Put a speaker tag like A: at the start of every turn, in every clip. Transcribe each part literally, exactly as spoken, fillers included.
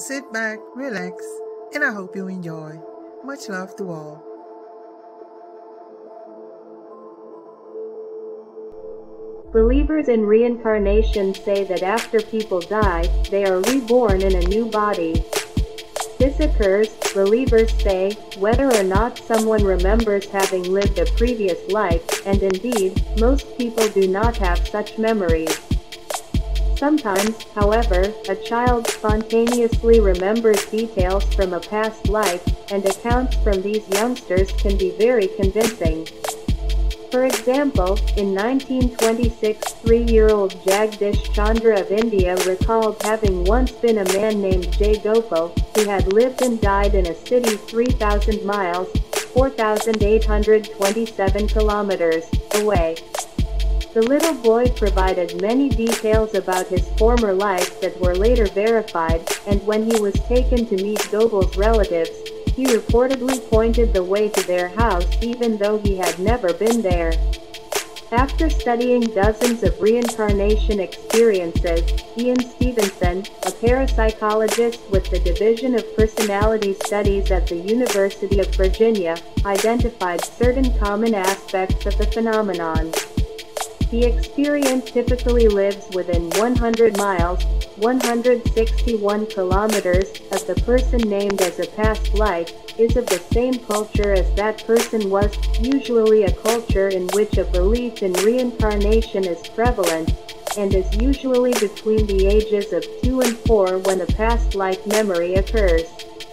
A: sit back, relax, and I hope you enjoy. Much love to all.
B: Believers in reincarnation say that after people die, they are reborn in a new body. This occurs, believers say, whether or not someone remembers having lived a previous life, and indeed, most people do not have such memories. Sometimes, however, a child spontaneously remembers details from a past life, and accounts from these youngsters can be very convincing. For example, in nineteen twenty-six, three-year-old Jagdish Chandra of India recalled having once been a man named Jay Gopal, who had lived and died in a city three thousand miles, four thousand eight hundred twenty-seven kilometers, away. The little boy provided many details about his former life that were later verified, and when he was taken to meet Gopal's relatives, he reportedly pointed the way to their house even though he had never been there. After studying dozens of reincarnation experiences, Ian Stevenson, a parapsychologist with the Division of Personality Studies at the University of Virginia, identified certain common aspects of the phenomenon. The experient typically lives within one hundred miles, one hundred sixty-one kilometers, of the person named as a past life, is of the same culture as that person was, usually a culture in which a belief in reincarnation is prevalent, and is usually between the ages of two and four when a past life memory occurs.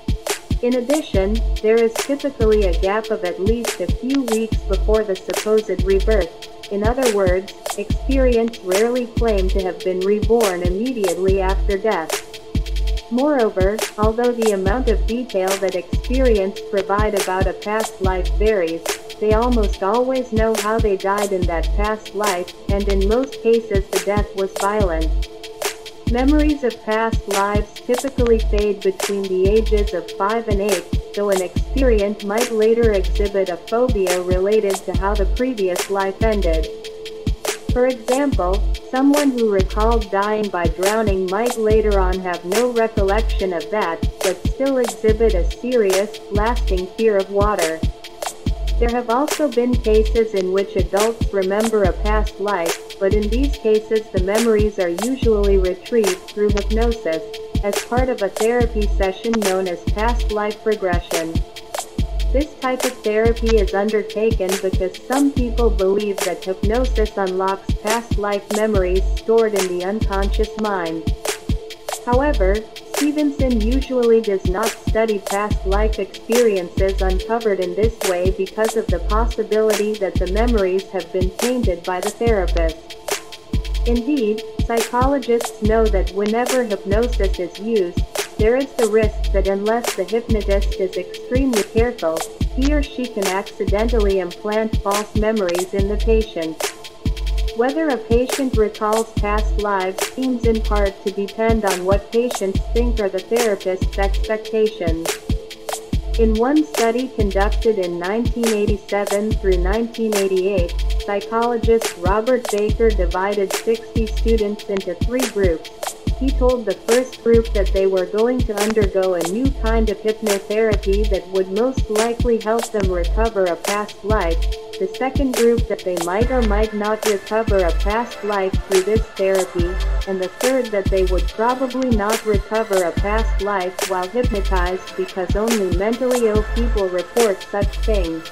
B: In addition, there is typically a gap of at least a few weeks before the supposed rebirth. In other words, experients rarely claim to have been reborn immediately after death. Moreover, although the amount of detail that experients provide about a past life varies, they almost always know how they died in that past life, and in most cases the death was violent. Memories of past lives typically fade between the ages of five and eight, though an experient might later exhibit a phobia related to how the previous life ended. For example, someone who recalled dying by drowning might later on have no recollection of that, but still exhibit a serious, lasting fear of water. There have also been cases in which adults remember a past life, but in these cases the memories are usually retrieved through hypnosis, as part of a therapy session known as past life regression. This type of therapy is undertaken because some people believe that hypnosis unlocks past life memories stored in the unconscious mind. However, Stevenson usually does not study past life experiences uncovered in this way because of the possibility that the memories have been tainted by the therapist. Indeed, psychologists know that whenever hypnosis is used, there is the risk that unless the hypnotist is extremely careful, he or she can accidentally implant false memories in the patient. Whether a patient recalls past lives seems in part to depend on what patients think are the therapist's expectations. In one study conducted in nineteen eighty-seven through nineteen eighty-eight, psychologist Robert Baker divided sixty students into three groups. He told the first group that they were going to undergo a new kind of hypnotherapy that would most likely help them recover a past life, the second group that they might or might not recover a past life through this therapy, and the third that they would probably not recover a past life while hypnotized because only mentally ill people report such things.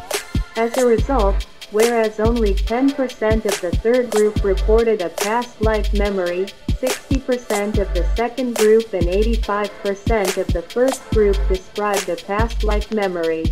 B: As a result, whereas only ten percent of the third group reported a past life memory, sixty percent of the second group and eighty-five percent of the first group described a past life memory.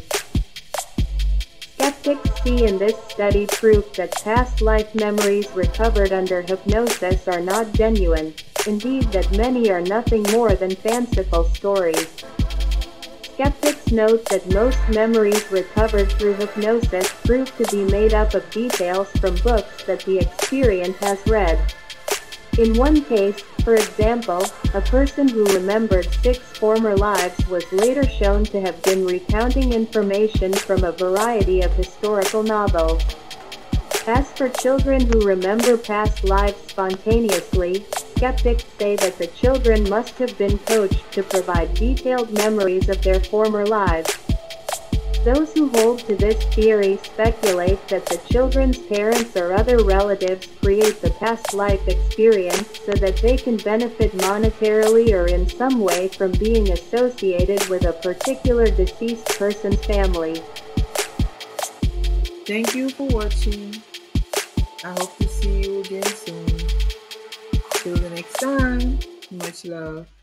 B: Skeptics see in this study proof that past life memories recovered under hypnosis are not genuine, indeed that many are nothing more than fanciful stories. Skeptics note that most memories recovered through hypnosis prove to be made up of details from books that the experient has read. In one case, for example, a person who remembered six former lives was later shown to have been recounting information from a variety of historical novels. As for children who remember past lives spontaneously, skeptics say that the children must have been coached to provide detailed memories of their former lives. Those who hold to this theory speculate that the children's parents or other relatives create the past life experience so that they can benefit monetarily or in some way from being associated with a particular deceased person's family.
A: Thank you for watching. I hope to see you again soon. Till the next time, much love.